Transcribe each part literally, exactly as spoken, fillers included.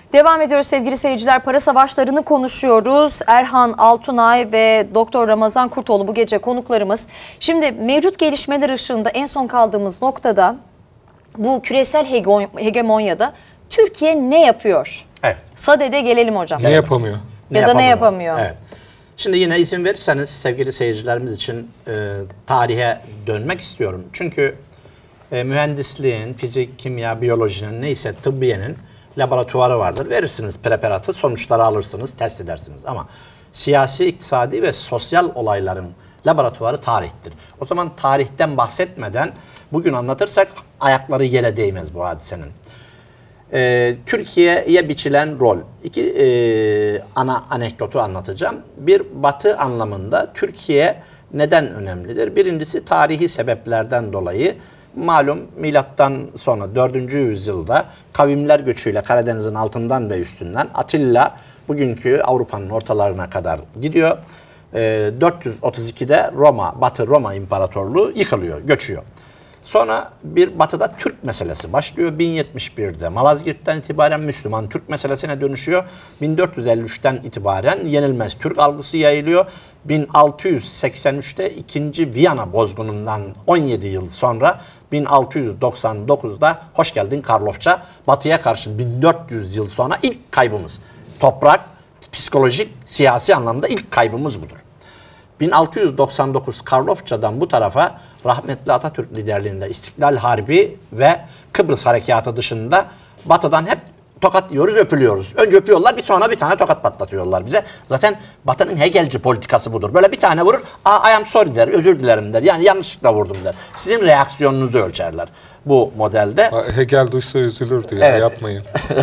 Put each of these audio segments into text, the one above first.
Devam ediyoruz sevgili seyirciler. Para savaşlarını konuşuyoruz. Erhan Altunay ve Doktor Ramazan Kurtoğlu bu gece konuklarımız. Şimdi mevcut gelişmeler ışığında en son kaldığımız noktada bu küresel hegemonyada Türkiye ne yapıyor? Evet. Sadede gelelim hocam. Ne yapamıyor? Ya ne da yapamıyor? ne yapamıyor? Evet. Şimdi yine izin verirseniz sevgili seyircilerimiz için e, tarihe dönmek istiyorum. Çünkü e, mühendisliğin, fizik, kimya, biyolojinin neyse tıbbiyenin laboratuvarı vardır. Verirsiniz preparatı, sonuçları alırsınız, test edersiniz. Ama siyasi, iktisadi ve sosyal olayların laboratuvarı tarihtir. O zaman tarihten bahsetmeden bugün anlatırsak ayakları yere değmez bu hadisenin. Ee, Türkiye'ye biçilen rol. İki e, ana anekdotu anlatacağım. Bir, Batı anlamında Türkiye neden önemlidir? Birincisi tarihi sebeplerden dolayı. Malum milattan sonra dördüncü yüzyılda kavimler göçüyle Karadeniz'in altından ve üstünden Atilla bugünkü Avrupa'nın ortalarına kadar gidiyor. Ee, dört yüz otuz ikide Roma, Batı Roma İmparatorluğu yıkılıyor, göçüyor. Sonra bir batıda Türk meselesi başlıyor. bin yetmiş birde Malazgirt'ten itibaren Müslüman Türk meselesine dönüşüyor. bin dört yüz elli üçten itibaren yenilmez Türk algısı yayılıyor. bin altı yüz seksen üçte ikinci Viyana bozgunundan on yedi yıl sonra bin altı yüz doksan dokuzda hoş geldin Karlofça. Batıya karşı bin dört yüz yıl sonra ilk kaybımız. Toprak, psikolojik, siyasi anlamda ilk kaybımız budur. bin altı yüz doksan dokuz Karlofça'dan bu tarafa rahmetli Atatürk liderliğinde İstiklal Harbi ve Kıbrıs Harekatı dışında Batı'dan hep tokat yiyoruz, öpülüyoruz. Önce öpüyorlar, bir sonra bir tane tokat patlatıyorlar bize. Zaten Batı'nın Hegelci politikası budur. Böyle bir tane vurur, I am sorry der, özür dilerim der. Yani yanlışlıkla vurdum der. Sizin reaksiyonunuzu ölçerler bu modelde. Hegel duysa üzülür diyor, Evet. yapmayın.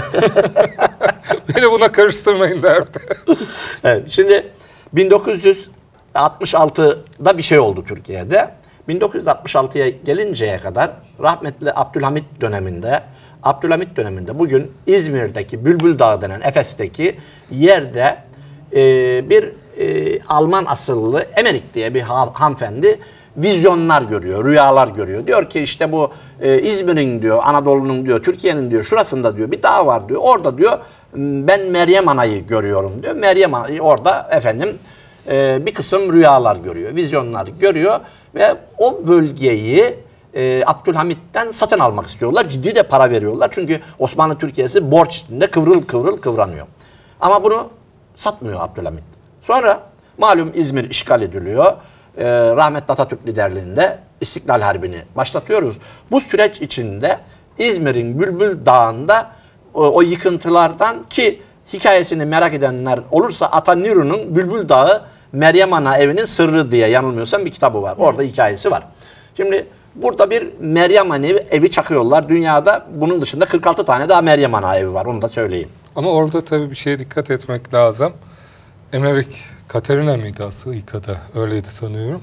Beni buna karıştırmayın derdi. Evet, şimdi bin dokuz yüz altmış altıda bir şey oldu Türkiye'de. bin dokuz yüz altmış altıya gelinceye kadar rahmetli Abdülhamit döneminde, Abdülhamit döneminde bugün İzmir'deki Bülbül Dağı denen Efes'teki yerde e, bir e, Alman asıllı Emerik diye bir ha hanımefendi vizyonlar görüyor, rüyalar görüyor. Diyor ki işte bu e, İzmir'in diyor, Anadolu'nun diyor, Türkiye'nin diyor, şurasında diyor bir dağ var diyor. Orada diyor ben Meryem Ana'yı görüyorum diyor. Meryem Ana'yı orada efendim e, bir kısım rüyalar görüyor, vizyonlar görüyor ve o bölgeyi e, Abdülhamit'ten satın almak istiyorlar. Ciddi de para veriyorlar. Çünkü Osmanlı Türkiye'si borç içinde kıvrıl kıvrıl kıvranıyor. Ama bunu satmıyor Abdülhamit. Sonra malum İzmir işgal ediliyor. Ee, rahmetli Atatürk liderliğinde İstiklal Harbi'ni başlatıyoruz. Bu süreç içinde İzmir'in Bülbül Dağı'nda o, o yıkıntılardan ki hikayesini merak edenler olursa Ataniru'nun Bülbül Dağı Meryem Ana evinin sırrı diye yanılmıyorsam bir kitabı var. Orada hikayesi var. Şimdi burada bir Meryem Ana evi, evi çakıyorlar. Dünyada bunun dışında kırk altı tane daha Meryem Ana evi var. Onu da söyleyeyim. Ama orada tabii bir şeye dikkat etmek lazım. Emerik Katerina mıydı asıl ilk adı? Öyleydi sanıyorum.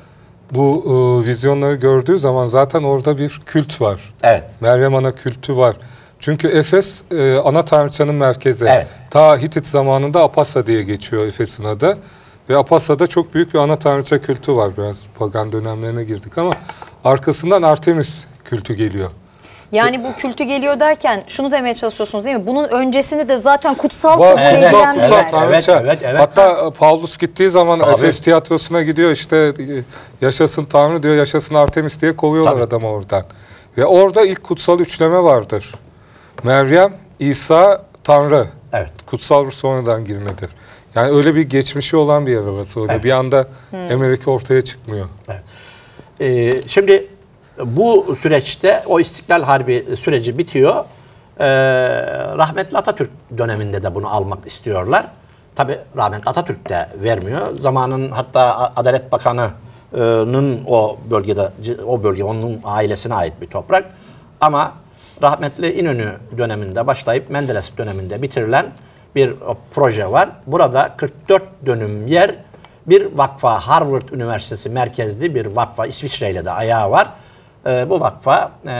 Bu e, vizyonları gördüğü zaman zaten orada bir kült var. Evet. Meryem Ana kültü var. Çünkü Efes e, ana tanrıçanın merkezi. Evet. Ta Hitit zamanında Apasa diye geçiyor Efes'in adı. Ve Apasa'da çok büyük bir ana tanrıça kültü var. Biraz pagan dönemlerine girdik ama arkasından Artemis kültü geliyor. Yani bu kültü geliyor derken şunu demeye çalışıyorsunuz değil mi? Bunun öncesini de zaten kutsal Var, kabul kutsal, edilen kutsal bir yer. tanrıça. Evet, evet, evet. Hatta Pavlus gittiği zaman Tabii. Efes tiyatrosuna gidiyor, işte yaşasın Tanrı diyor, yaşasın Artemis diye kovuyorlar Tabii. adamı oradan. Ve orada ilk kutsal üçleme vardır. Meryem, İsa, Tanrı. Evet. Kutsal ruh sonradan girmedir. Yani öyle bir geçmişi olan bir yer orası. Öyle Evet. bir anda Emerik ortaya çıkmıyor. Evet. Ee, şimdi bu süreçte o İstiklal Harbi süreci bitiyor. Ee, rahmetli Atatürk döneminde de bunu almak istiyorlar. Tabii rahmetli Atatürk de vermiyor. Zamanın hatta Adalet Bakanı'nın o bölgede, o bölge onun ailesine ait bir toprak. Ama rahmetli İnönü döneminde başlayıp Menderes döneminde bitirilen bir proje var. Burada kırk dört dönüm yer bir vakfa, Harvard Üniversitesi merkezli bir vakfa, İsviçre ile de ayağı var. Ee, bu vakfa e,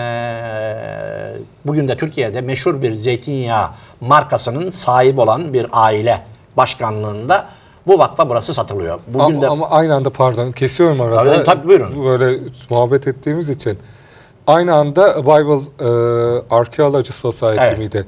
bugün de Türkiye'de meşhur bir zeytinyağı markasının sahibi olan bir aile başkanlığında bu vakfa burası satılıyor. Bugün ama, de ama aynı anda, pardon kesiyorum arada. Tabii, tabii, buyurun. Böyle muhabbet ettiğimiz için. Aynı anda Bible e, Archaeology Society Evet. miydi?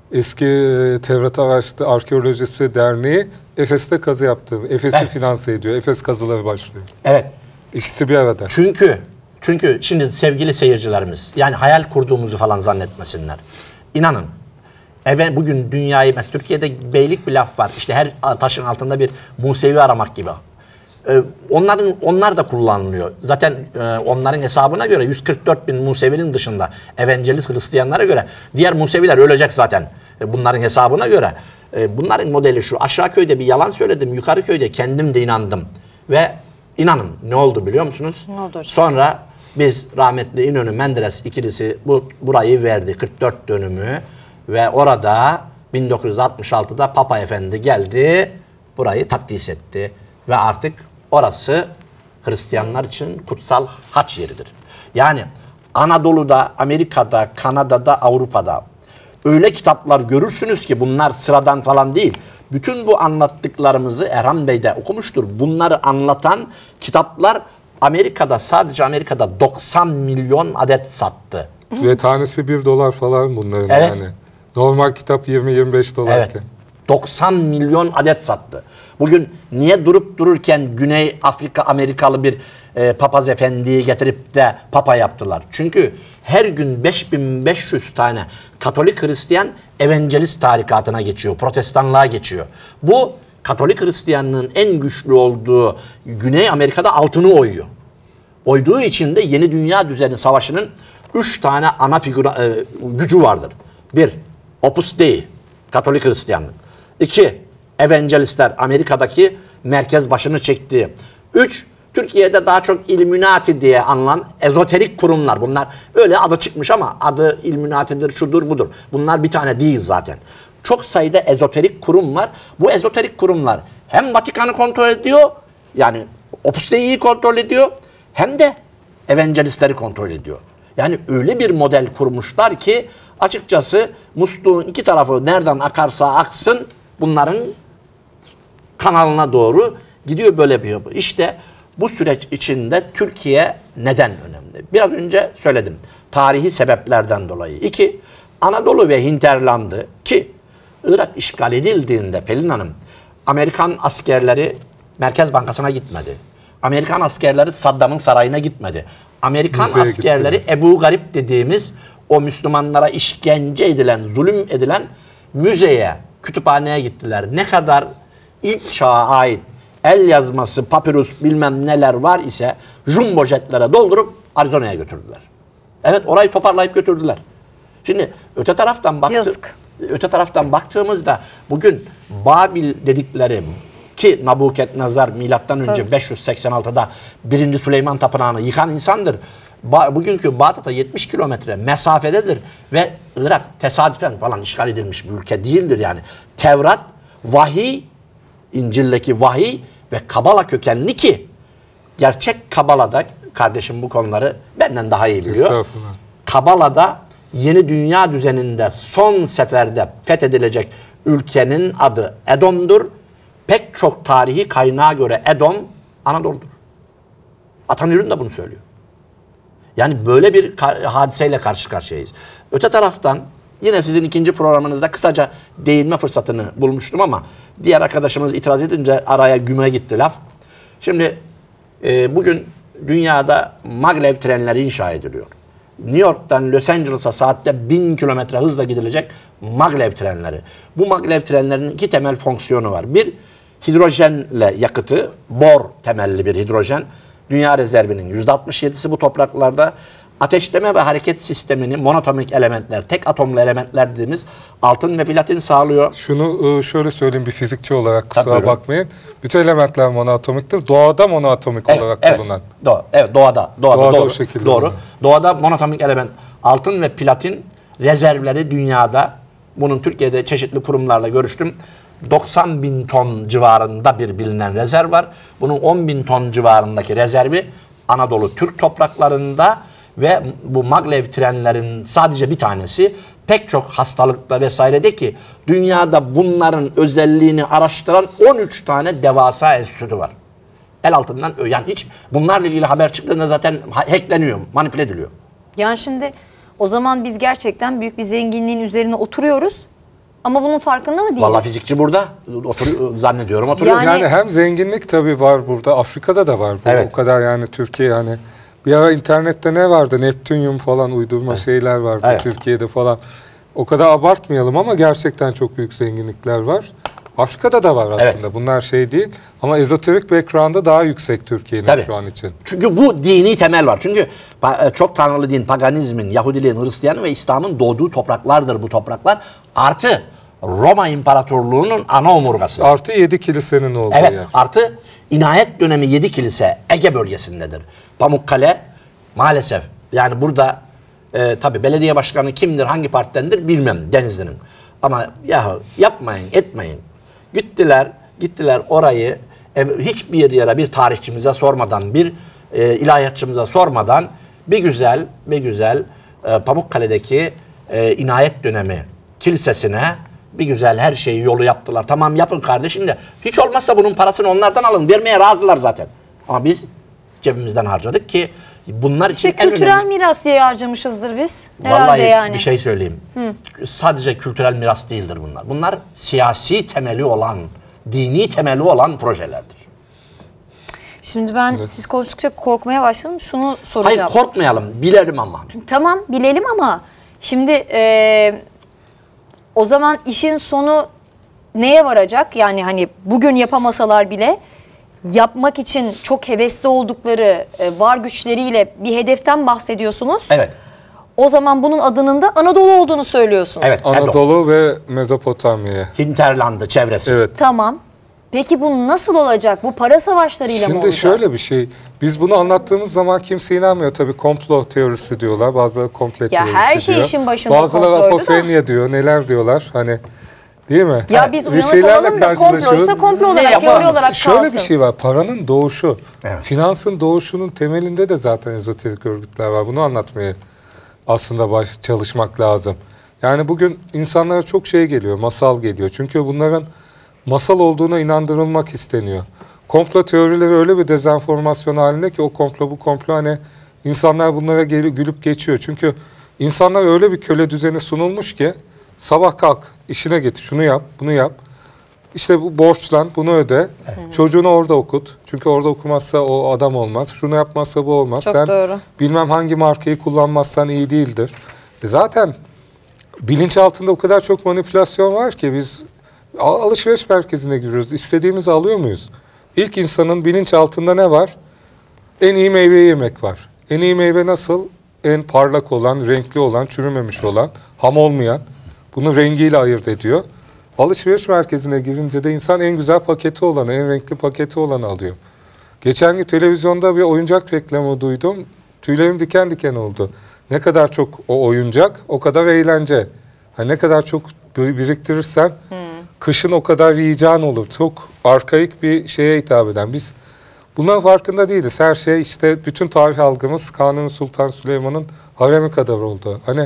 eski e, Tevrat Araştı Arkeolojisi Derneği Efes'te kazı yaptı. Efes'i Evet. finanse ediyor. Efes kazıları başlıyor. Evet. İkisi bir arada. Çünkü çünkü şimdi sevgili seyircilerimiz yani hayal kurduğumuzu falan zannetmesinler. İnanın. Evet, bugün dünyayı mesela Türkiye'de beylik bir laf var. İşte her taşın altında bir Musevi aramak gibi. Ee, onların onlar da kullanılıyor. Zaten e, onların hesabına göre yüz kırk dört bin Musevi'nin dışında Evangelist Hristiyanlara göre diğer Museviler ölecek zaten. E, bunların hesabına göre. E, bunların modeli şu. Aşağı köyde bir yalan söyledim. Yukarı köyde kendim de inandım. Ve inanın ne oldu biliyor musunuz? Ne oldu hocam? Sonra biz rahmetli İnönü Menderes ikilisi bu burayı verdi. kırk dört dönümü ve orada bin dokuz yüz altmış altıda Papa Efendi geldi. Burayı takdis etti. Ve artık orası Hristiyanlar için kutsal haç yeridir. Yani Anadolu'da, Amerika'da, Kanada'da, Avrupa'da öyle kitaplar görürsünüz ki bunlar sıradan falan değil. Bütün bu anlattıklarımızı Erhan Bey de okumuştur. Bunları anlatan kitaplar Amerika'da, sadece Amerika'da doksan milyon adet sattı. Ve tanesi bir dolar falan bunların Evet. yani. Normal kitap yirmi yirmi beş dolar. Evet. doksan milyon adet sattı. Bugün niye durup dururken Güney Afrika Amerikalı bir e, papaz efendiyi getirip de papa yaptılar? Çünkü her gün beş bin beş yüz tane Katolik Hristiyan Evangelist tarikatına geçiyor, Protestanlığa geçiyor. Bu Katolik Hristiyanlığın en güçlü olduğu Güney Amerika'da altını oyuyor. Oyduğu için de yeni dünya düzeni savaşının üç tane ana figür e, gücü vardır. Bir, Opus Dei, Katolik Hristiyanlık. İki, Evangelistler, Amerika'daki merkez başını çektiği. Üç, Türkiye'de daha çok Illuminati diye anılan ezoterik kurumlar. Bunlar öyle adı çıkmış ama adı Illuminati'dir, şudur budur. Bunlar bir tane değil zaten. Çok sayıda ezoterik kurum var. Bu ezoterik kurumlar hem Vatikan'ı kontrol ediyor, yani Opus Dei'yi kontrol ediyor, hem de Evangelistleri kontrol ediyor. Yani öyle bir model kurmuşlar ki açıkçası musluğun iki tarafı nereden akarsa aksın bunların kanalına doğru gidiyor böyle bir yapı. İşte bu süreç içinde Türkiye neden önemli? Biraz önce söyledim. Tarihi sebeplerden dolayı. İki, Anadolu ve Hinterland'ı ki Irak işgal edildiğinde Pelin Hanım, Amerikan askerleri Merkez Bankası'na gitmedi. Amerikan askerleri Saddam'ın sarayına gitmedi. Amerikan Müzeye askerleri gittiler. Ebu Garip dediğimiz o Müslümanlara işkence edilen, zulüm edilen müzeye, kütüphaneye gittiler. Ne kadar ilk çağa ait el yazması, papyrus bilmem neler var ise jumbo jetlere doldurup Arizona'ya götürdüler. Evet, orayı toparlayıp götürdüler. Şimdi öte taraftan baktı, Yazık. öte taraftan baktığımızda bugün Babil dedikleri ki Nabukadnezar milattan önce Tabii. beş yüz seksen altıda birinci Süleyman Tapınağı'nı yıkan insandır. Ba bugünkü Bağdat'a yetmiş kilometre mesafededir ve Irak tesadüfen falan işgal edilmiş bir ülke değildir yani. Tevrat, vahiy, İncil'deki vahiy ve Kabala kökenli ki gerçek Kabala'da kardeşim bu konuları benden daha iyi biliyor. Estağfurullah. Kabala'da yeni dünya düzeninde son seferde fethedilecek ülkenin adı Edom'dur. Pek çok tarihi kaynağa göre Edom Anadolu'dur. Atanürün de bunu söylüyor. Yani böyle bir ka- hadiseyle karşı karşıyayız. Öte taraftan yine sizin ikinci programınızda kısaca değinme fırsatını bulmuştum ama diğer arkadaşımız itiraz edince araya güme gitti laf. Şimdi e, bugün dünyada maglev trenleri inşa ediliyor. New York'tan Los Angeles'a saatte bin kilometre hızla gidilecek maglev trenleri. Bu maglev trenlerinin iki temel fonksiyonu var. Bir, hidrojenle yakıtı, bor temelli bir hidrojen. Dünya rezervinin yüzde altmış yedisi bu topraklarda. Ateşleme ve hareket sistemini monotomik elementler, tek atomlu elementler dediğimiz altın ve platin sağlıyor. Şunu şöyle söyleyeyim bir fizikçi olarak Tabii, kusura buyurun. bakmayın. Bütün elementler monoatomiktir. Doğada monoatomik Evet, olarak evet, bulunan. Do evet doğada, doğada, Doğada doğru. o şekilde doğru. oluyor. Doğada monotomik element, altın ve platin rezervleri dünyada, bunun Türkiye'de çeşitli kurumlarla görüştüm. doksan bin ton civarında bir bilinen rezerv var. Bunun on bin ton civarındaki rezervi Anadolu Türk topraklarında ve bu maglev trenlerin sadece bir tanesi pek çok hastalıkta vesairede ki dünyada bunların özelliğini araştıran on üç tane devasa enstitü var. El altından yani hiç bunlarla ilgili haber çıktığında zaten hackleniyor, manipüle ediliyor. Yani şimdi o zaman biz gerçekten büyük bir zenginliğin üzerine oturuyoruz Ama bunun farkında mı değiliz? Vallahi fizikçi burada. Otur, zannediyorum oturuyor. Yani- Yani hem zenginlik tabii var burada. Afrika'da da var. Bu Evet. O kadar yani Türkiye hani bir ara internette ne vardı? Neptünyum falan uydurma şeyler vardı Evet. Türkiye'de falan. O kadar abartmayalım ama gerçekten çok büyük zenginlikler var. Afrika'da da var aslında. Evet. Bunlar şey değil. Ama ezoterik background'ı daha yüksek Türkiye'nin Tabii. şu an için. Çünkü bu dini temel var. Çünkü pa- çok tanrılı din, paganizmin, Yahudiliğin, Hristiyanın ve İslam'ın doğduğu topraklardır bu topraklar. Artı Roma İmparatorluğu'nun ana omurgası. Artı yedi kilisenin olduğu Evet, yer. artı inayet dönemi yedi kilise Ege bölgesindedir. Pamukkale maalesef yani burada e, tabii belediye başkanı kimdir, hangi partidendir bilmem, Denizli'nin. Ama ya yapmayın, etmeyin. Gittiler, gittiler orayı e, hiçbir yere bir tarihçimize sormadan, bir e, ilahiyatçımıza sormadan bir güzel, bir güzel e, Pamukkale'deki e, inayet dönemi kilisesine bir güzel her şeyi yolu yaptılar. Tamam yapın kardeşim de hiç olmazsa bunun parasını onlardan alın. Vermeye razılar zaten. Ama biz cebimizden harcadık ki bunlar için İşte en kültürel önemli. miras diye harcamışızdır biz. Herhalde Vallahi yani. bir şey söyleyeyim. Sadece kültürel miras değildir bunlar. Bunlar siyasi temeli olan, dini temeli olan projelerdir. Şimdi ben Evet. siz konuştukça korkmaya başladım. Şunu Hayır soracağım. korkmayalım, bilelim ama. Tamam bilelim ama şimdi e, o zaman işin sonu neye varacak? Yani hani bugün yapamasalar bile yapmak için çok hevesli oldukları e, var güçleriyle bir hedeften bahsediyorsunuz. Evet, O zaman bunun adının da Anadolu olduğunu söylüyorsunuz. evet. Anadolu ve Mezopotamya. Hinterland'ı, çevresi. Evet. Tamam. Peki bu nasıl olacak? Bu para savaşlarıyla mı Şimdi olacak? şöyle bir şey. Biz bunu anlattığımız zaman kimse inanmıyor. Tabii komplo teorisi diyorlar. Bazıları komple Ya teorisi her şey diyor. işin başında Bazıları komploydu da. apofenia diyor. Neler diyorlar. Hani değil mi? Ya biz Bir uyanık şeylerle olalım da komploysa komplo olarak, Ne teori yapalım? olarak Şöyle kalsın. bir şey var. Paranın doğuşu. Evet. Finansın doğuşunun temelinde de zaten ezoterik örgütler var. Bunu anlatmaya aslında baş çalışmak lazım. Yani bugün insanlara çok şey geliyor. Masal geliyor. Çünkü bunların masal olduğuna inandırılmak isteniyor. Komplo teorileri öyle bir dezenformasyon halinde ki o komplo bu komplo hani insanlar bunlara geri gülüp geçiyor. Çünkü insanlar öyle bir köle düzeni sunulmuş ki sabah kalk işine git şunu yap bunu yap. İşte bu borçlan bunu öde. Çocuğunu orada okut. Çünkü orada okumazsa o adam olmaz. Şunu yapmazsa bu olmaz. Çok Sen doğru. bilmem hangi markayı kullanmazsan iyi değildir. E zaten bilinç altında o kadar çok manipülasyon var ki biz al- alışveriş merkezine giriyoruz. İstediğimizi alıyor muyuz? İlk insanın bilinç altında ne var? En iyi meyveyi yemek var. En iyi meyve nasıl? En parlak olan, renkli olan, çürümemiş olan, ham olmayan. Bunu rengiyle ayırt ediyor. Alışveriş merkezine girince de insan en güzel paketi olanı, en renkli paketi olanı alıyor. Geçen gün televizyonda bir oyuncak reklamı duydum. Tüylerim diken diken oldu. Ne kadar çok o oyuncak, o kadar eğlence. Ha, ne kadar çok bir- biriktirirsen kışın o kadar yiyeceğin olur. Çok arkaik bir şeye hitap eden. Biz bunların farkında değiliz. Her şey işte bütün tarih algımız Kanuni Sultan Süleyman'ın haremi kadar oldu. Hani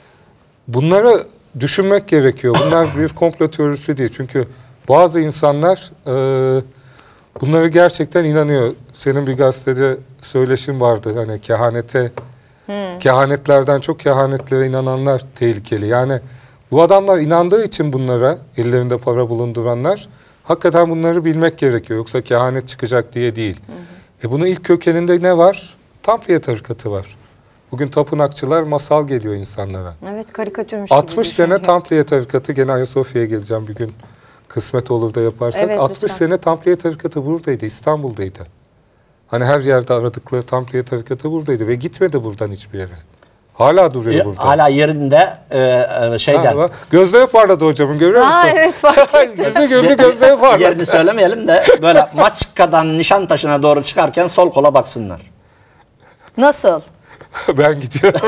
bunları düşünmek gerekiyor. Bunlar bir komplo teorisi değil. Çünkü bazı insanlar e, bunları gerçekten inanıyor. Senin bir gazetede söyleşin vardı. Hani kehanete, kehanetlerden çok kehanetlere inananlar tehlikeli. Yani bu adamlar inandığı için bunlara, ellerinde para bulunduranlar, hakikaten bunları bilmek gerekiyor. Yoksa kehanet çıkacak diye değil. E bunun ilk kökeninde ne var? Tampliye tarikatı var. Bugün tapınakçılar masal geliyor insanlara. Evet, karikatürmüş gibi altmış sene düşünüyor. Tampliye tarikatı, gene Ayasofya'ya geleceğim bir gün. Kısmet olur da yaparsak. Evet, altmış lütfen. sene Tampliye tarikatı buradaydı, İstanbul'daydı. Hani her yerde aradıkları Tampliye tarikatı buradaydı ve gitmedi buradan hiçbir yere. Hala duruyor E, burada. Hala yerinde e, e, şeyden. Ha, bak, gözleri parladı hocamın, görüyor musun? Ha evet fark ettim. Yüzü güldü, gözleri parladı. Yerini söylemeyelim de böyle Maçka'dan Nişantaşı'na doğru çıkarken sol kola baksınlar. Nasıl? Ben gidiyorum.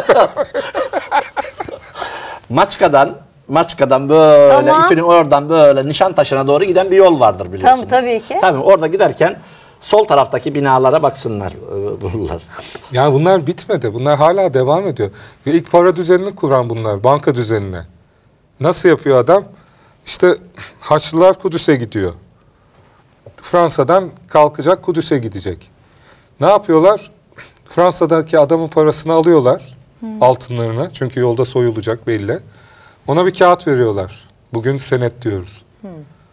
Maçka'dan Maçka'dan böyle Tamam. İTÜ'nün oradan böyle Nişantaşı'na doğru giden bir yol vardır biliyorsun. Tam tabii ki. Tabii orada giderken sol taraftaki binalara baksınlar e, bunlar. Yani bunlar bitmedi. Bunlar hala devam ediyor. Ve ilk para düzenini kuran bunlar. Banka düzenine. Nasıl yapıyor adam? İşte Haçlılar Kudüs'e gidiyor. Fransa'dan kalkacak, Kudüs'e gidecek. Ne yapıyorlar? Fransa'daki adamın parasını alıyorlar. Altınlarını. Çünkü yolda soyulacak belli. Ona bir kağıt veriyorlar. Bugün senet diyoruz. Hmm.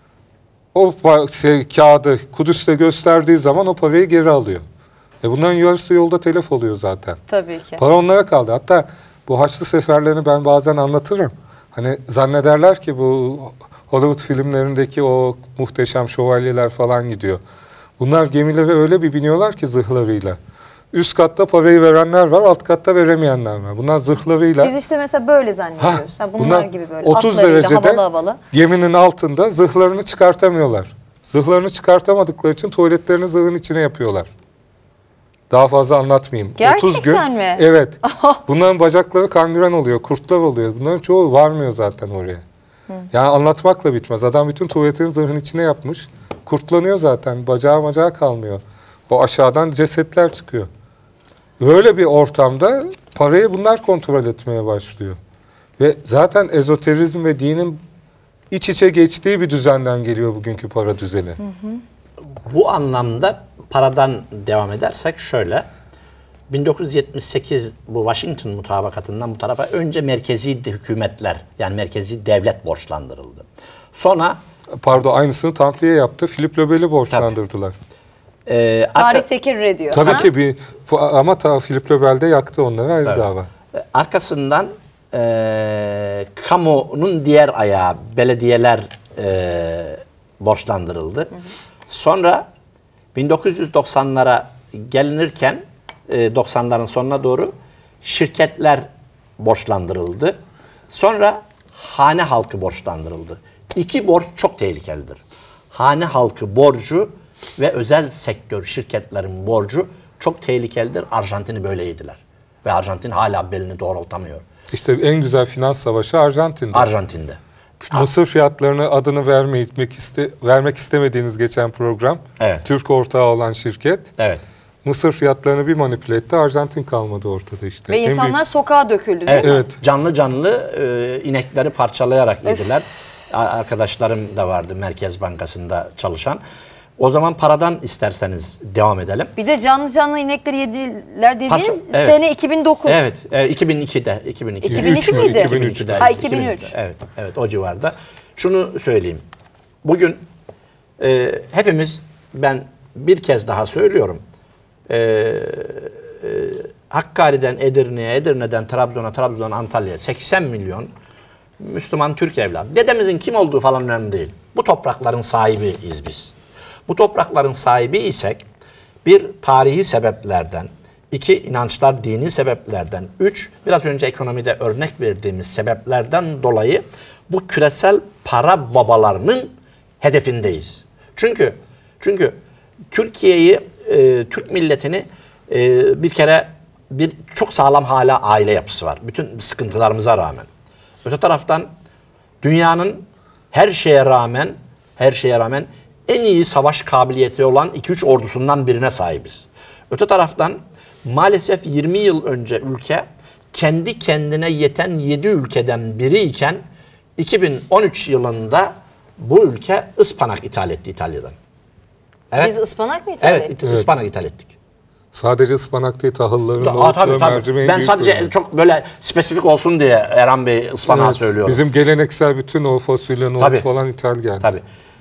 O şey, kağıdı Kudüs'te gösterdiği zaman o parayı geri alıyor. E bunların yarısı yolda telef oluyor zaten. Tabii ki. Para onlara kaldı. Hatta bu Haçlı seferlerini ben bazen anlatırım. Hani zannederler ki bu Hollywood filmlerindeki o muhteşem şövalyeler falan gidiyor. Bunlar gemilere öyle bir biniyorlar ki zırhlarıyla. Üst katta parayı verenler var, alt katta veremeyenler var. Bunlar zırhlarıyla... Biz işte mesela böyle zannediyoruz. Ha, bunlar, bunlar gibi böyle otuz atlarıyla derecede havalı havalı. Geminin altında zırhlarını çıkartamıyorlar. Zırhlarını çıkartamadıkları için tuvaletlerini zırhın içine yapıyorlar. Daha fazla anlatmayayım. Gerçekten otuz gün, mi? Evet. Bunların bacakları kangren oluyor, kurtlar oluyor. Bunların çoğu varmıyor zaten oraya. Hı. Yani anlatmakla bitmez. Adam bütün tuvaletini zırhın içine yapmış. Kurtlanıyor zaten. Bacağı bacağı kalmıyor. O aşağıdan cesetler çıkıyor. Böyle bir ortamda parayı bunlar kontrol etmeye başlıyor. Ve zaten ezoterizm ve dinin iç içe geçtiği bir düzenden geliyor bugünkü para düzeni. Hı hı. Bu anlamda paradan devam edersek şöyle. bin dokuz yüz yetmiş sekiz bu Washington mutabakatından bu tarafa önce merkezi hükümetler yani merkezi devlet borçlandırıldı. Sonra pardon aynısını Tampliye yaptı. Philip le Bel'i borçlandırdılar. Ee, Tarih tekir ediyor. Tabii ha? ki bir ama ta Philip le Bel'de yaktı onları ayrı evet. dava. Arkasından e, kamunun diğer ayağı belediyeler e, borçlandırıldı. Hı hı. Sonra bin dokuz yüz doksanlara gelinirken e, doksanların sonuna doğru şirketler borçlandırıldı. Sonra hane halkı borçlandırıldı. İki borç çok tehlikelidir. Hane halkı borcu ve özel sektör şirketlerin borcu çok tehlikelidir. Arjantin'i böyle yediler. Ve Arjantin hala belini doğrultamıyor. İşte en güzel finans savaşı Arjantin'de. Arjantin'de. Mısır fiyatlarını adını vermek, iste, vermek istemediğiniz geçen program. Evet. Türk ortağı olan şirket. Evet. Mısır fiyatlarını bir manipüle etti. Arjantin kalmadı ortada işte. Ve en insanlar büyük... sokağa döküldü değil evet, mi? Evet. Canlı canlı e, inekleri parçalayarak yediler. Arkadaşlarım da vardı Merkez Bankası'nda çalışan. O zaman paradan isterseniz devam edelim. Bir de canlı canlı inekleri yediler dediğiniz Parça, evet. sene iki bin dokuz. Evet, e, iki bin ikide. iki bin iki. iki bin iki miydi? iki bin üçte. Ha, iki bin üç. Evet, evet o civarda. Şunu söyleyeyim. Bugün e, hepimiz ben bir kez daha söylüyorum. E, e, Hakkari'den Edirne'ye, Edirne'den Trabzon'a, Trabzon'dan Antalya'ya seksen milyon Müslüman Türk evladı. Dedemizin kim olduğu falan önemli değil. Bu toprakların sahibiyiz biz. Bu toprakların sahibi isek bir tarihi sebeplerden, iki inançlar dini sebeplerden, üç biraz önce ekonomide örnek verdiğimiz sebeplerden dolayı bu küresel para babalarının hedefindeyiz. Çünkü çünkü Türkiye'yi, e, Türk milletini e, bir kere bir çok sağlam hala aile yapısı var. Bütün sıkıntılarımıza rağmen. Öte taraftan dünyanın her şeye rağmen her şeye rağmen en iyi savaş kabiliyeti olan iki üç ordusundan birine sahibiz. Öte taraftan maalesef yirmi yıl önce ülke kendi kendine yeten yedi ülkeden biri iken iki bin on üç yılında bu ülke ıspanak ithal etti İtalya'dan. Evet. Biz ıspanak mı ithal evet, ettik? Evet, ıspanak ithal ettik. Sadece ıspanak değil, tahılların, Aa, nohutlu, tabii, tabii. mercimeğin Ben büyük sadece bölümü. çok böyle spesifik olsun diye Erhan Bey ıspanağı Evet, söylüyorum. bizim geleneksel bütün o fasulye, nohut Tabii. falan ithal geldi. Tabii.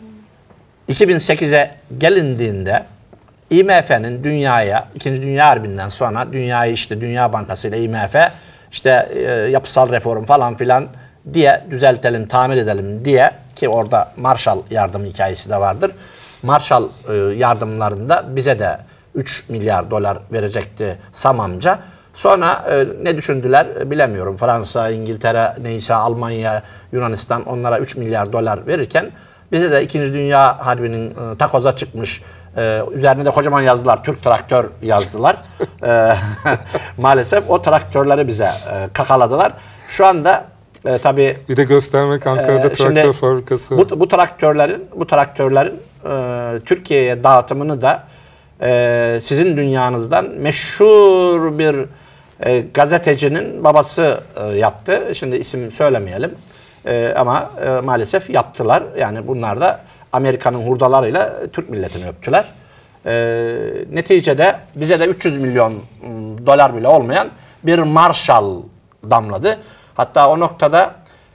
iki bin sekize gelindiğinde I M F'nin dünyaya, İkinci Dünya Harbi'nden sonra dünyayı işte Dünya Bankası ile I M F işte e, yapısal reform falan filan diye düzeltelim, tamir edelim diye ki orada Marshall yardım hikayesi de vardır. Marshall e, yardımlarında bize de üç milyar dolar verecekti Sam amca. Sonra e, ne düşündüler bilemiyorum. Fransa, İngiltere, neyse Almanya, Yunanistan onlara üç milyar dolar verirken bize de İkinci Dünya Harbi'nin e, takoza çıkmış e, üzerine de kocaman yazdılar. Türk traktör yazdılar. e, maalesef o traktörleri bize e, kakaladılar. Şu anda e, tabii Bir de göstermek Ankara'da e, traktör şimdi fabrikası. Bu, bu traktörlerin bu traktörlerin e, Türkiye'ye dağıtımını da e, sizin dünyanızdan meşhur bir e, gazetecinin babası e, yaptı. Şimdi isim söylemeyelim. E, ama e, maalesef yaptılar. Yani bunlar da Amerika'nın hurdalarıyla Türk milletini öptüler. E, neticede bize de üç yüz milyon dolar bile olmayan bir Marshall damladı. Hatta o noktada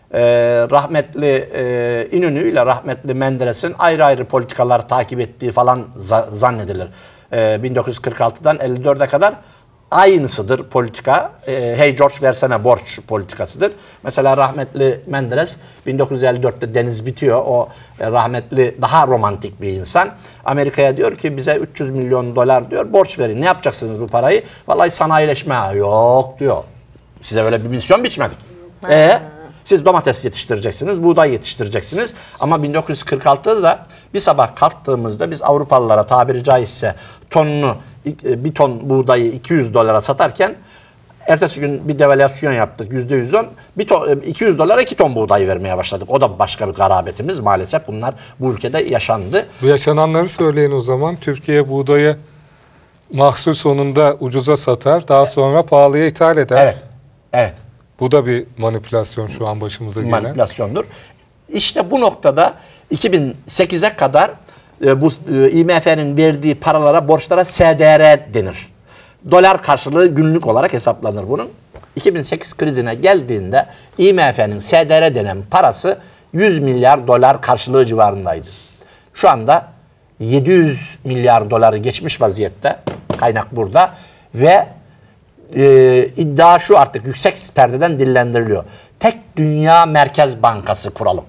e, rahmetli e, İnönü ile rahmetli Menderes'in ayrı ayrı politikalar takip ettiği falan za- zannedilir. E, bin dokuz yüz kırk altıdan elli dörde kadar aynısıdır politika. E, hey George versene borç politikasıdır. Mesela rahmetli Menderes bin dokuz yüz elli dörtte deniz bitiyor. O e, rahmetli daha romantik bir insan. Amerika'ya diyor ki bize üç yüz milyon dolar diyor borç verin. Ne yapacaksınız bu parayı? Vallahi sanayileşme. Yok diyor. Size öyle bir misyon biçmedik. E siz domates yetiştireceksiniz, buğday yetiştireceksiniz. Ama bin dokuz yüz kırk altıda da bir sabah kalktığımızda biz Avrupalılara tabiri caizse tonunu bir ton buğdayı iki yüz dolara satarken ertesi gün bir devalüasyon yaptık yüzde yüz on. Bir ton, iki yüz dolara iki ton buğday vermeye başladık. O da başka bir garabetimiz. Maalesef bunlar bu ülkede yaşandı. Bu yaşananları söyleyin o zaman. Türkiye buğdayı mahsul sonunda ucuza satar, daha sonra pahalıya ithal eder. Evet. Evet. Bu da bir manipülasyon şu an başımıza gelen. Manipülasyondur. İşte bu noktada iki bin sekize kadar e, bu e, I M F'nin verdiği paralara, borçlara S D R denir. Dolar karşılığı günlük olarak hesaplanır bunun. iki bin sekiz krizine geldiğinde I M F'nin S D R denen parası yüz milyar dolar karşılığı civarındaydı. Şu anda yedi yüz milyar doları geçmiş vaziyette. Kaynak burada ve e, iddia şu, artık yüksek perdeden dillendiriliyor. Tek Dünya Merkez Bankası kuralım.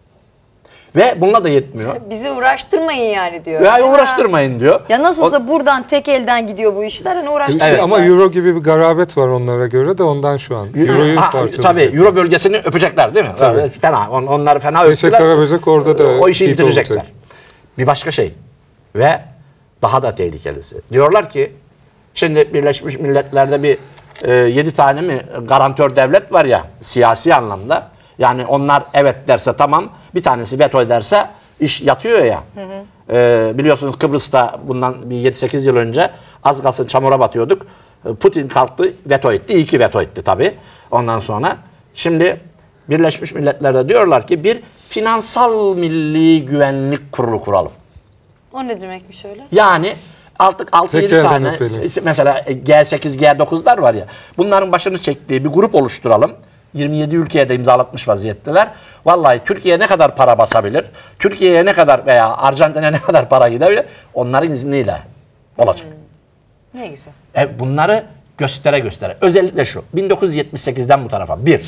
Ve bununla da yetmiyor. Bizi uğraştırmayın yani diyor. Ya uğraştırmayın diyor. Ya nasıl O- olsa buradan tek elden gidiyor bu işler. Hani uğraştırmayın. İşte ama euro gibi bir garabet var onlara göre de ondan şu an. Euro'yu Ha, parçalayacak. tabii Euro bölgesini öpecekler değil mi? Tabii. Fena. On, onları fena Neşe öptüler. Karaböcek orada da o işi hit bitirecekler. olacak. Bir başka şey ve daha da tehlikelisi. Diyorlar ki şimdi Birleşmiş Milletler'de bir e, yedi tane mi garantör devlet var ya siyasi anlamda. Yani onlar evet derse tamam, bir tanesi veto ederse iş yatıyor ya. Hı hı. E, biliyorsunuz Kıbrıs'ta bundan bir yedi sekiz yıl önce az kalsın çamura batıyorduk. Putin kalktı, veto etti. İyi ki veto etti tabii. Ondan sonra şimdi Birleşmiş Milletler'de diyorlar ki bir finansal milli güvenlik kurulu kuralım. O ne demekmiş öyle? Yani artık altı yedi Tekrardan tane öpelim. mesela G sekiz G dokuzlar var ya, bunların başını çektiği bir grup oluşturalım. yirmi yedi ülkeye de imzalatmış vaziyetteler. Vallahi Türkiye ne kadar para basabilir, Türkiye'ye ne kadar veya Arjantin'e ne kadar para gidebilir, onların izniyle olacak. Hmm. Ne güzel. E bunları göstere göstere. Özellikle şu, bin dokuz yüz yetmiş sekizden bu tarafa bir,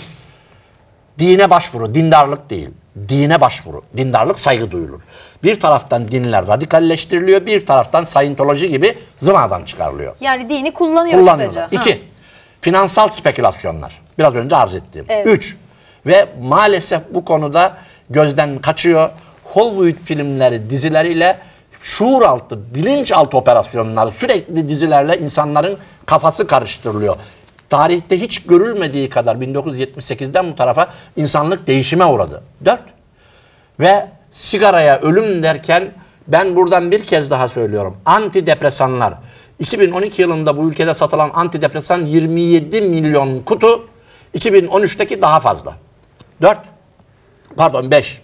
dine başvuru, dindarlık değil, dine başvuru, dindarlık saygı duyulur. Bir taraftan dinler radikalleştiriliyor, bir taraftan Scientology gibi zıvadan çıkarılıyor. Yani dini kullanıyor Kullanıyorlar. kısaca. İki, Ha. finansal spekülasyonlar. Biraz önce arz ettiğim. Evet. Üç, ve maalesef bu konuda gözden kaçıyor. Hollywood filmleri, dizileriyle şuur altı, bilinçaltı operasyonları, sürekli dizilerle insanların kafası karıştırılıyor. Tarihte hiç görülmediği kadar bin dokuz yüz yetmiş sekizden bu tarafa insanlık değişime uğradı. Dört, ve sigaraya ölüm derken ben buradan bir kez daha söylüyorum. Antidepresanlar. iki bin on iki yılında bu ülkede satılan antidepresan yirmi yedi milyon kutu. iki bin on üçteki daha fazla. Dört, pardon beş.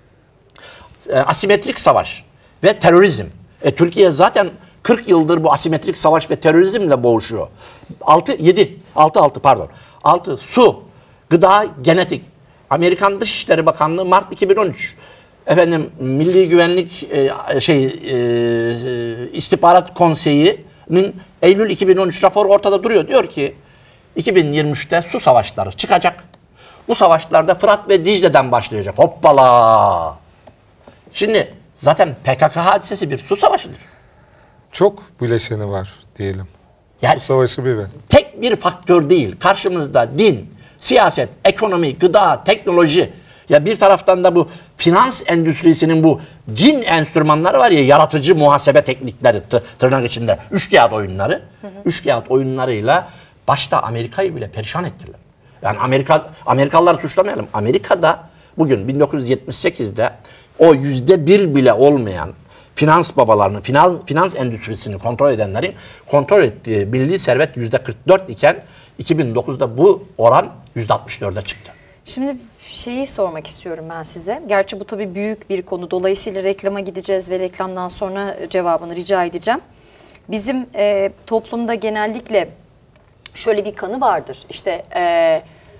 E, asimetrik savaş ve terörizm. E, Türkiye zaten kırk yıldır bu asimetrik savaş ve terörizmle boğuşuyor. Altı, yedi, altı, altı pardon. Altı, su, gıda, genetik. Amerikan Dışişleri Bakanlığı Mart iki bin on üç. Efendim Milli Güvenlik e, şey e, İstihbarat Konseyi'nin Eylül iki bin on üç raporu ortada duruyor. Diyor ki iki bin yirmi üçte su savaşları çıkacak. Bu savaşlarda Fırat ve Dicle'den başlayacak. Hoppala. Şimdi zaten P K K hadisesi bir su savaşıdır. Çok bileşeni var diyelim. Yani- Su savaşı bir ve. Tek bir faktör değil. Karşımızda din, siyaset, ekonomi, gıda, teknoloji. Ya bir taraftan da bu finans endüstrisinin bu cin enstrümanları var ya, yaratıcı muhasebe teknikleri tı- tırnak içinde. Üçkağıt oyunları. Hı hı. Üçkağıt oyunlarıyla başta Amerika'yı bile perişan ettiler. Yani Amerika Amerikalıları suçlamayalım. Amerika'da bugün bin dokuz yüz yetmiş sekizde o yüzde bir bile olmayan finans babalarını, finans, finans endüstrisini kontrol edenlerin kontrol ettiği milli servet yüzde kırk dört iken iki bin dokuzda bu oran yüzde altmış dörde çıktı. Şimdi şeyi sormak istiyorum ben size. Gerçi bu tabii büyük bir konu. Dolayısıyla reklama gideceğiz ve reklamdan sonra cevabını rica edeceğim. Bizim e, toplumda genellikle şöyle bir kanı vardır. İşte e,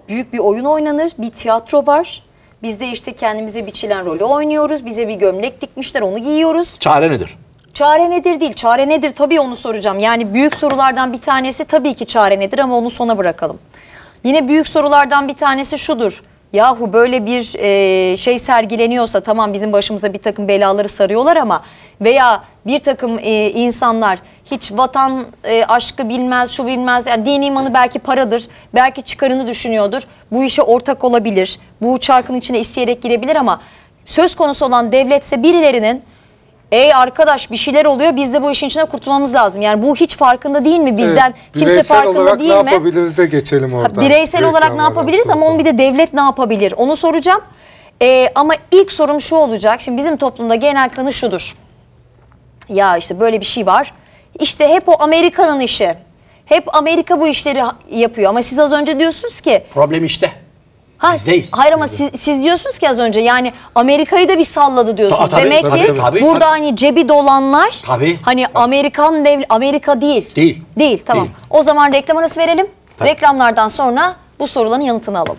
büyük bir oyun oynanır, bir tiyatro var. Biz de işte kendimize biçilen rolü oynuyoruz. Bize bir gömlek dikmişler, onu giyiyoruz. Çare nedir? Çare nedir değil. Çare nedir tabii onu soracağım. Yani büyük sorulardan bir tanesi tabii ki çare nedir ama onu sona bırakalım. Yine büyük sorulardan bir tanesi şudur. Yahu böyle bir e, şey sergileniyorsa tamam bizim başımıza bir takım belaları sarıyorlar ama veya bir takım e, insanlar hiç vatan e, aşkı bilmez, şu bilmez. Yani dini imanı belki paradır, belki çıkarını düşünüyordur. Bu işe ortak olabilir, bu çarkın içine isteyerek girebilir ama söz konusu olan devletse birilerinin ey arkadaş bir şeyler oluyor biz de bu işin içine kurtulmamız lazım. Yani bu hiç farkında değil mi bizden? Evet, Kimse farkında değil mi? Bireysel olarak ne yapabiliriz'e geçelim oradan. Ha, bireysel olarak ne yapabiliriz ama onu bir de devlet ne yapabilir? Onu soracağım. Ee, ama ilk sorum şu olacak. Şimdi bizim toplumda genel kanı şudur. Ya işte böyle bir şey var. İşte hep o Amerika'nın işi. Hep Amerika bu işleri yapıyor. Ama siz az önce diyorsunuz ki... Problem işte. Ha, Bizdeyiz. hayır ama Bizde. siz, siz diyorsunuz ki az önce yani Amerika'yı da bir salladı diyorsunuz. Ta- tabii, Demek tabii, ki tabii, tabii, burada tabii. hani cebi dolanlar Tabii. hani Tabii. Amerikan devlet Amerika değil. Değil. Değil tamam. Değil. O zaman reklam arası verelim. Tabii. Reklamlardan sonra bu soruların yanıtını alalım.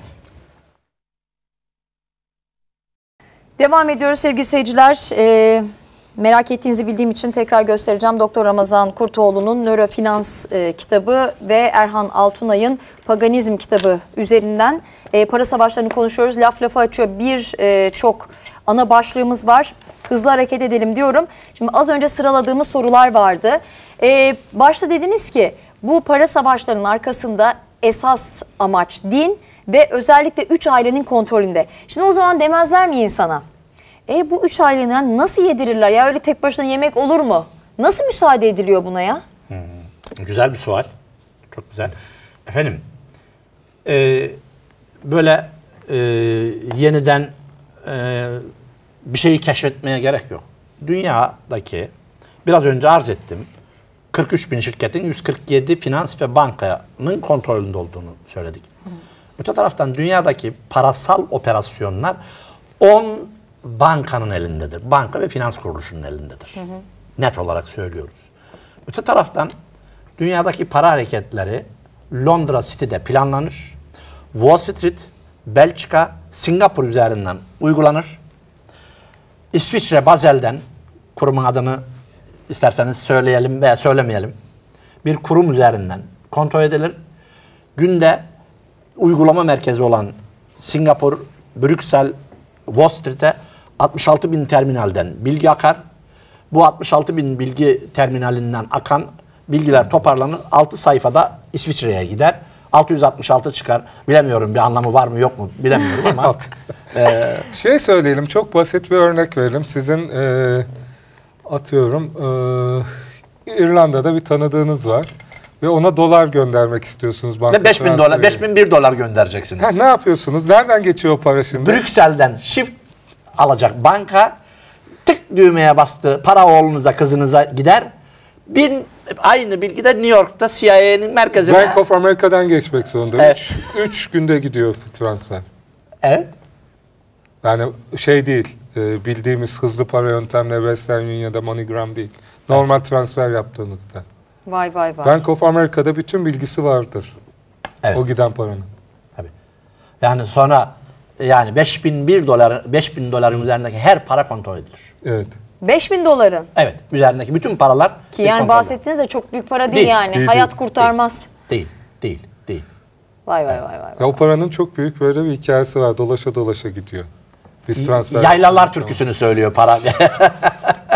Devam ediyoruz sevgili seyirciler. Ee, merak ettiğinizi bildiğim için tekrar göstereceğim. Doktor Ramazan Kurtoğlu'nun Nörofinans e, kitabı ve Erhan Altunay'ın Paganizm kitabı üzerinden e, para savaşlarını konuşuyoruz. Laf lafı açıyor. Bir e, çok ana başlığımız var. Hızlı hareket edelim diyorum. Şimdi az önce sıraladığımız sorular vardı. E, başta dediniz ki bu para savaşlarının arkasında esas amaç din ve özellikle üç ailenin kontrolünde. Şimdi o zaman demezler mi insana? E bu üç ailenin nasıl yedirirler ya öyle tek başına yemek olur mu? Nasıl müsaade ediliyor buna ya? Hmm, güzel bir sual. Çok güzel. Efendim e, böyle e, yeniden e, bir şeyi keşfetmeye gerek yok. Dünyadaki biraz önce arz ettim kırk üç bin şirketin yüz kırk yedi finans ve bankanın kontrolünde olduğunu söyledik. Hı. Öte taraftan dünyadaki parasal operasyonlar on bankanın elindedir. Banka ve finans kuruluşunun elindedir. Hı hı. Net olarak söylüyoruz. Öte taraftan dünyadaki para hareketleri Londra City'de planlanır. Wall Street, Belçika, Singapur üzerinden uygulanır. İsviçre Basel'den kurumun adını isterseniz söyleyelim veya söylemeyelim. Bir kurum üzerinden kontrol edilir. Günde uygulama merkezi olan Singapur, Brüksel, Wall Street'e altmış altı bin terminalden bilgi akar. Bu altmış altı bin bilgi terminalinden akan bilgiler toparlanır. altı sayfada İsviçre'ye gider. altı yüz altmış altı çıkar. Bilemiyorum bir anlamı var mı yok mu bilemiyorum ama. e, şey söyleyelim çok basit bir örnek verelim. Sizin e, atıyorum e, İrlanda'da bir tanıdığınız var. Ve ona dolar göndermek istiyorsunuz banka Ve beş bin dolar, beş bin bir dolar göndereceksiniz. Ha, ne yapıyorsunuz? Nereden geçiyor o para şimdi? Brüksel'den shift alacak banka tık düğmeye bastı. Para oğlunuza, kızınıza gider. Bir aynı bilgi de New York'ta C I A'nin merkezine. Bank of America'dan geçmek zorunda. Evet. Üç, üç günde gidiyor transfer. Evet. Yani şey değil, e, bildiğimiz hızlı para yöntemle Western Union ya da MoneyGram değil. Normal evet. transfer yaptığınızda. Vay vay vay. Bank of America'da bütün bilgisi vardır. Evet. O giden paranın. Tabii. Yani sonra yani beş bin bir dolar, beş bin doların üzerindeki her para kontrol edilir. Evet. beş bin doların? Evet. Üzerindeki bütün paralar. Ki yani bahsettiğiniz de çok büyük para değil, değil yani. Değil, Hayat değil, kurtarmaz. Değil. Değil. Değil. Vay vay vay vay. Ya o paranın çok büyük böyle bir hikayesi var. Dolaşa dolaşa gidiyor. Biz transfer Yaylalar türküsünü söylüyor para.